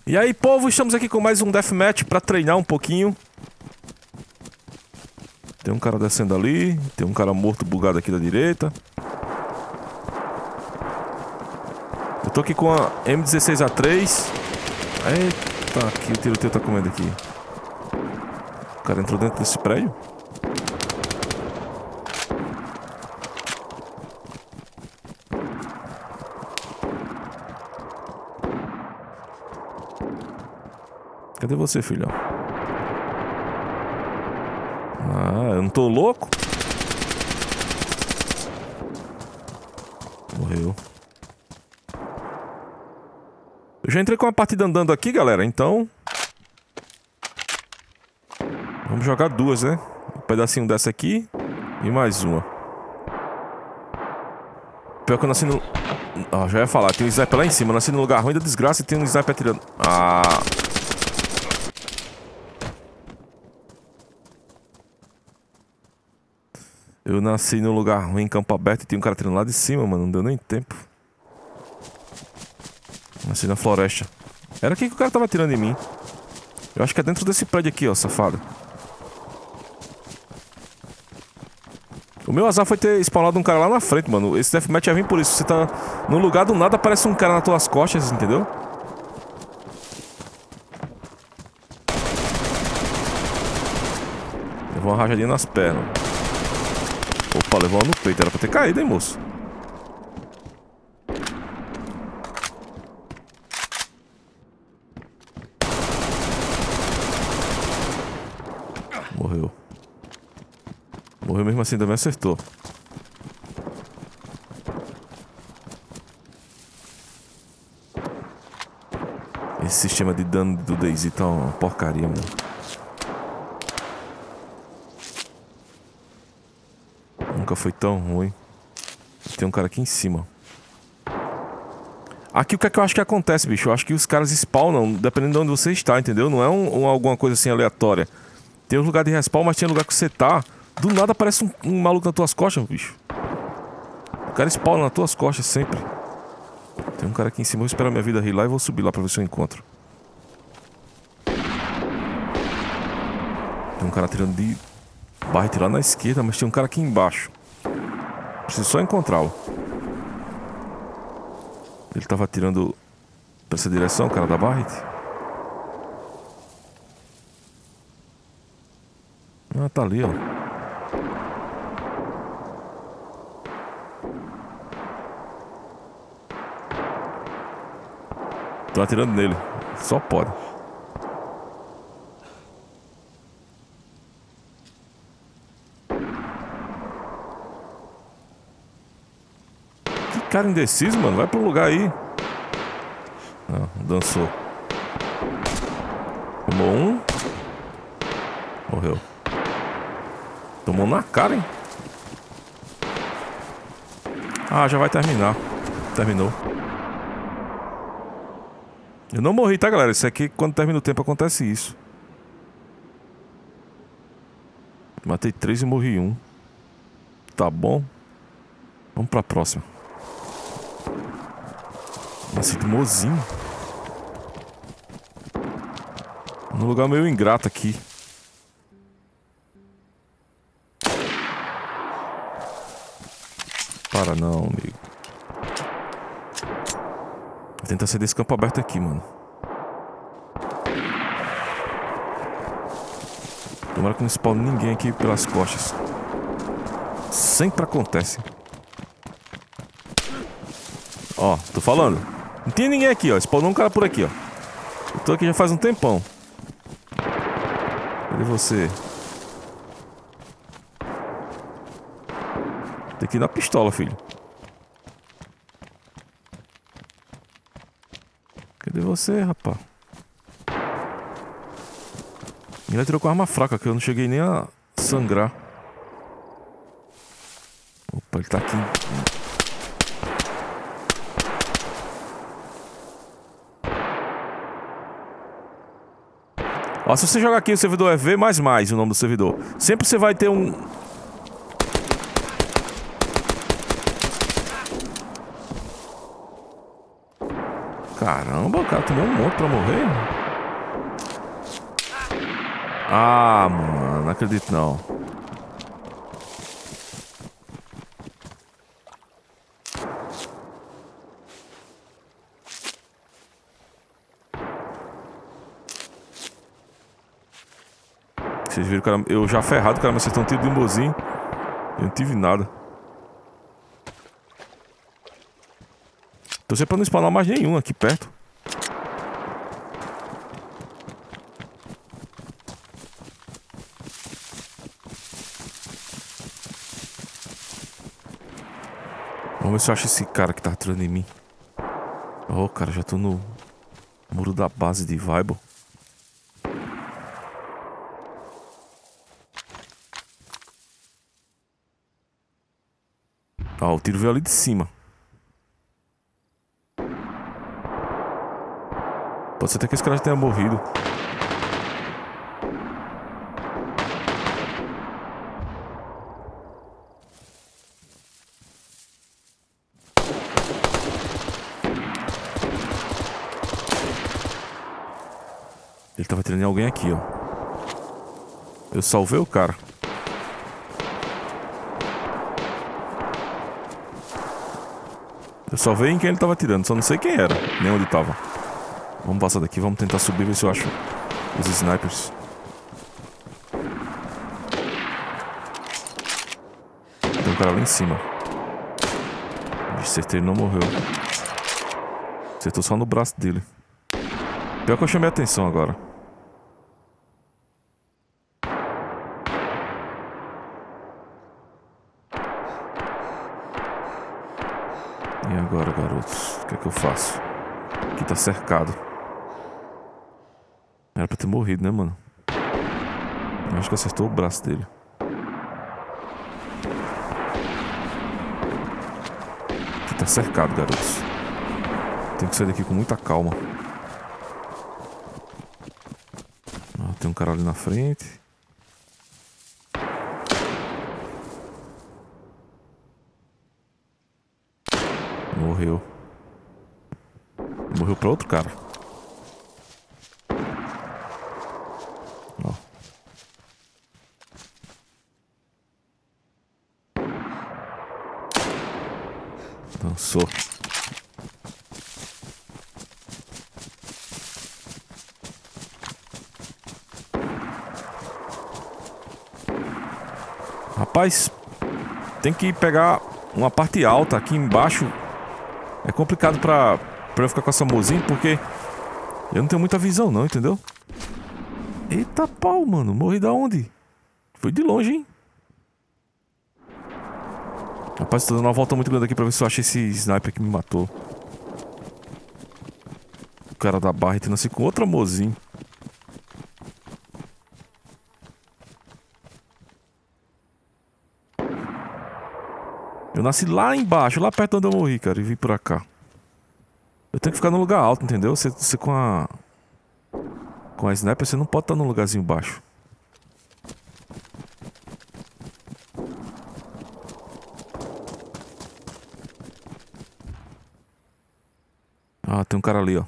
E aí, povo, estamos aqui com mais um Deathmatch pra treinar um pouquinho. Tem um cara descendo ali, tem um cara morto bugado aqui da direita. Eu tô aqui com a M16A3. Eita, aqui o tiroteio tá comendo aqui. O cara entrou dentro desse prédio? Cadê você, filhão? Ah, eu não tô louco? Morreu. Eu já entrei com a partida andando aqui, galera, então... Vamos jogar duas, né? Um pedacinho dessa aqui e mais uma. Pior que eu nasci no... Ah, já ia falar, tem um sniper lá em cima. Eu nasci num lugar ruim da desgraça e tem um sniper atirando. Ah... Eu nasci num lugar ruim, em campo aberto, e tem um cara atirando lá de cima, mano. Não deu nem tempo. Nasci na floresta. Era aqui que o cara tava atirando em mim. Eu acho que é dentro desse prédio aqui, ó, safado. O meu azar foi ter spawnado um cara lá na frente, mano. Esse deathmatch é vir por isso. Você tá no lugar do nada, aparece um cara nas tuas costas, entendeu? Levou uma rajadinha nas pernas. Opa, levou uma no peito. Era pra ter caído, hein, moço? Morreu. Morreu mesmo assim, também acertou. Esse sistema de dano do DayZ tá uma porcaria, mano. Nunca foi tão ruim. Tem um cara aqui em cima. Aqui o que é que eu acho que acontece, bicho? Eu acho que os caras spawnam dependendo de onde você está, entendeu? Não é alguma coisa assim aleatória. Tem um lugar de respawn, mas tem um lugar que você tá. Do nada aparece um maluco nas tuas costas, bicho. O cara spawna nas tuas costas sempre. Tem um cara aqui em cima. Eu vou esperar minha vida rir lá e vou subir lá pra ver se eu encontro. Tem um cara atirando de barret lá na esquerda, mas tem um cara aqui embaixo. Preciso só encontrá-lo. Ele tava atirando pra essa direção, o cara da barret. Ah, tá ali, ó. Tô atirando nele. Só pode. Que cara indeciso, mano. Vai pro lugar aí. Não, dançou. Tomou um. Morreu. Tomou na cara, hein? Ah, já vai terminar. Terminou. Eu não morri, tá, galera? Isso aqui, quando termina o tempo, acontece isso. Matei 3 e morri 1. Tá bom. Vamos pra próxima. Nossa, que mozinho. Num lugar meio ingrato aqui. Para não, amigo. Vou tentar sair desse campo aberto aqui, mano. Tomara que não spawne ninguém aqui pelas costas. Sempre acontece. Ó, tô falando. Não tem ninguém aqui, ó. Spawnou um cara por aqui, ó. Eu tô aqui já faz um tempão. Cadê você? Tem que ir na pistola, filho. Cadê você, rapaz? Ele atirou com arma fraca, que eu não cheguei nem a sangrar. Opa, ele tá aqui. Ó, se você jogar aqui o servidor é V++, o nome do servidor. Sempre você vai ter um... Caramba, o cara tomou um monte pra morrer. Ah, mano, não acredito não. Vocês viram, cara, eu já ferrado, cara, mas vocês estão um tiro de mozinho. Eu não tive nada. Torcer pra não spawnar mais nenhum aqui perto. Vamos ver se eu acho esse cara que tá atirando em mim. Oh, cara, já tô no muro da base de Vibe. Ah, o tiro veio ali de cima. Pode ser até que esse cara já tenha morrido. Ele tava atirando em alguém aqui, ó. Eu salvei o cara. Eu salvei em quem ele tava atirando, só não sei quem era, nem onde tava. Vamos passar daqui, vamos tentar subir, ver se eu acho os snipers. Tem um cara lá em cima. Acertei, ele não morreu. Acertou só no braço dele. Pior que eu chamei a atenção agora. E agora, garotos? O que é que eu faço? Aqui tá cercado. Era pra ter morrido, né, mano? Eu acho que acertou o braço dele. Aqui tá cercado, garotos. Tem que sair daqui com muita calma. Ah, tem um cara ali na frente. Morreu. Morreu pra outro cara. Ó. Dançou. Rapaz, tem que pegar uma parte alta aqui embaixo. É complicado pra eu ficar com essa mozinha, porque eu não tenho muita visão não, entendeu? Eita pau, mano. Morri da onde? Foi de longe, hein? Rapaz, tô dando uma volta muito grande aqui pra ver se eu acho esse sniper que me matou. O cara da barra tendo assim com outra mozinha. Eu nasci lá embaixo, lá perto de onde eu morri, cara, e vim pra cá. Eu tenho que ficar num lugar alto, entendeu? Você com a sniper, você não pode estar num lugarzinho baixo. Ah, tem um cara ali, ó.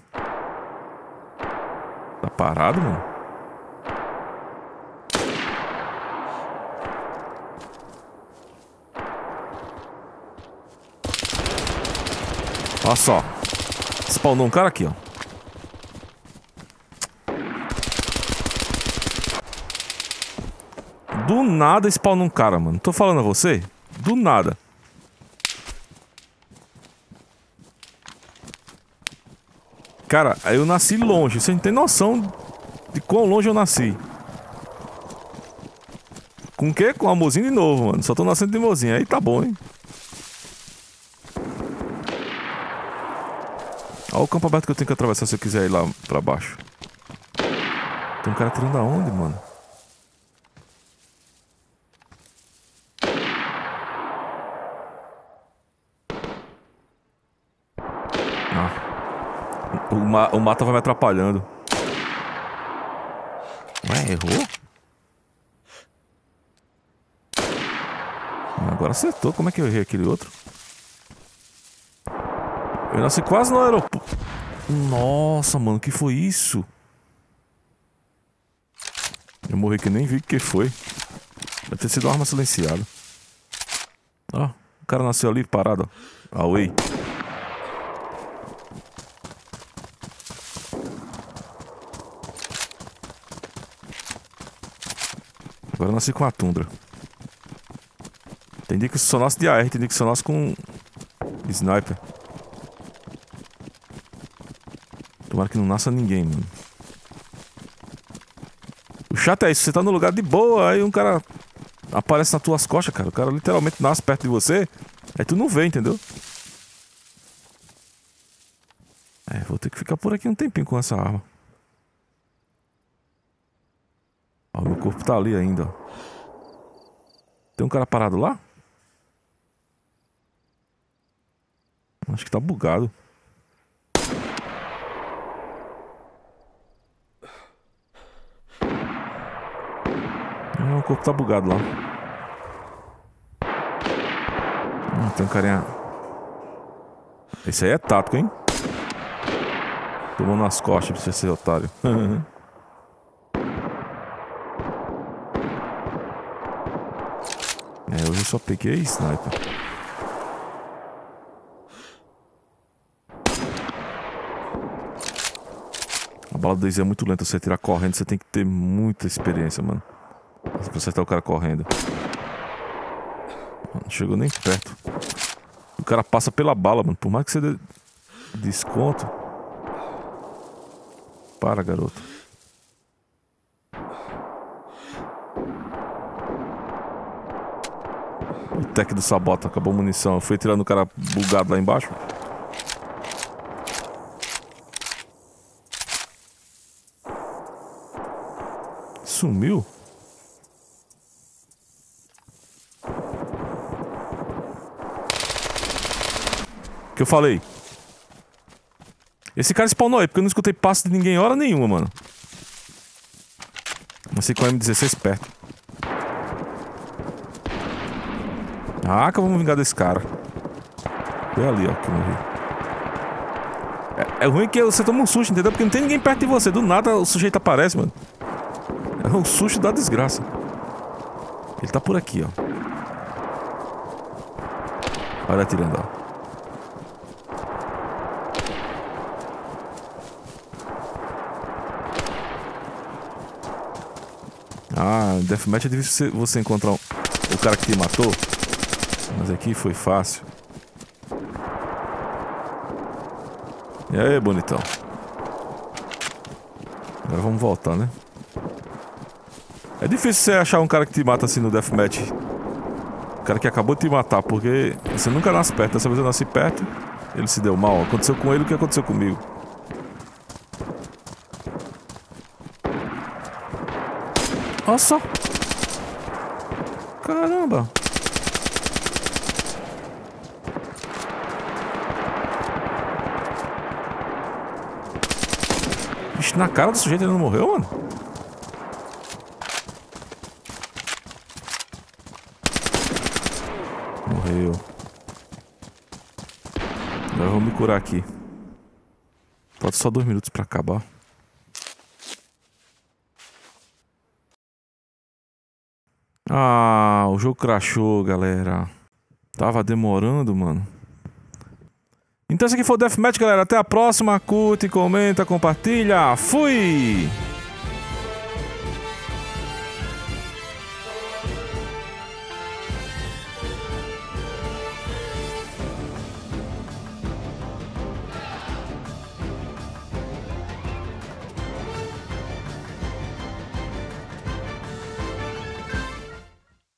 Tá parado, mano? Olha só. Spawnou um cara aqui, ó. Do nada spawnou um cara, mano. Tô falando a você? Do nada. Cara, eu nasci longe. Você não tem noção de quão longe eu nasci. Com o quê? Com amorzinho de novo, mano. Só tô nascendo de mozinho. Aí tá bom, hein? Olha o campo aberto que eu tenho que atravessar se eu quiser ir lá pra baixo. Tem um cara atirando aonde, mano? Ah. O mato vai me atrapalhando. Ué, errou? Agora acertou. Como é que eu errei aquele outro? Eu nasci quase no aeroporto. Nossa, mano, que foi isso? Eu morri que nem vi o que foi. Deve ter sido uma arma silenciada. Ó, o cara nasceu ali parado, ó. Away. Agora eu nasci com a tundra. Tem dia que só nasce de AR, tem dia que só nasce com sniper. Tomara que não nasça ninguém, mano. O chato é isso, você tá no lugar de boa, aí um cara aparece nas tuas costas, cara. O cara literalmente nasce perto de você, aí tu não vê, entendeu? É, vou ter que ficar por aqui um tempinho com essa arma. Ó, meu corpo tá ali ainda, ó. Tem um cara parado lá? Acho que tá bugado. O corpo tá bugado lá. Tem um carinha. Esse aí é tático, hein? Tomou nas costas, precisa ser otário. É, hoje eu só peguei sniper. A bala do Daisy é muito lenta, você tirar correndo, você tem que ter muita experiência, mano. Pra acertar o cara correndo. Não chegou nem perto. O cara passa pela bala, mano. Por mais que você dê desconto. Para, garoto. O tech do Sabota, acabou a munição. Eu fui tirando o cara bugado lá embaixo. Sumiu? O que eu falei? Esse cara spawnou aí, porque eu não escutei passo de ninguém hora nenhuma, mano. Não sei com a M16 perto. Ah, que eu vou me vingar desse cara. Foi ali, ó, que eu morri. É ruim que você toma um susto, entendeu? Porque não tem ninguém perto de você. Do nada o sujeito aparece, mano. É um susto da desgraça. Ele tá por aqui, ó. Olha atirando, ó. Ah, Deathmatch é difícil você encontrar o cara que te matou. Mas aqui foi fácil. E aí, bonitão? Agora vamos voltar, né? É difícil você achar um cara que te mata assim no Deathmatch. O cara que acabou de te matar, porque você nunca nasce perto. Dessa vez eu nasci perto, ele se deu mal. Aconteceu com ele o que aconteceu comigo. Olha só. Caramba. Vixe, na cara do sujeito ele não morreu, mano? Morreu. Agora eu vou me curar aqui. Falta só 2 minutos pra acabar. Ah, o jogo crashou, galera. Tava demorando, mano. Então esse aqui foi o Deathmatch, galera. Até a próxima. Curte, comenta, compartilha. Fui!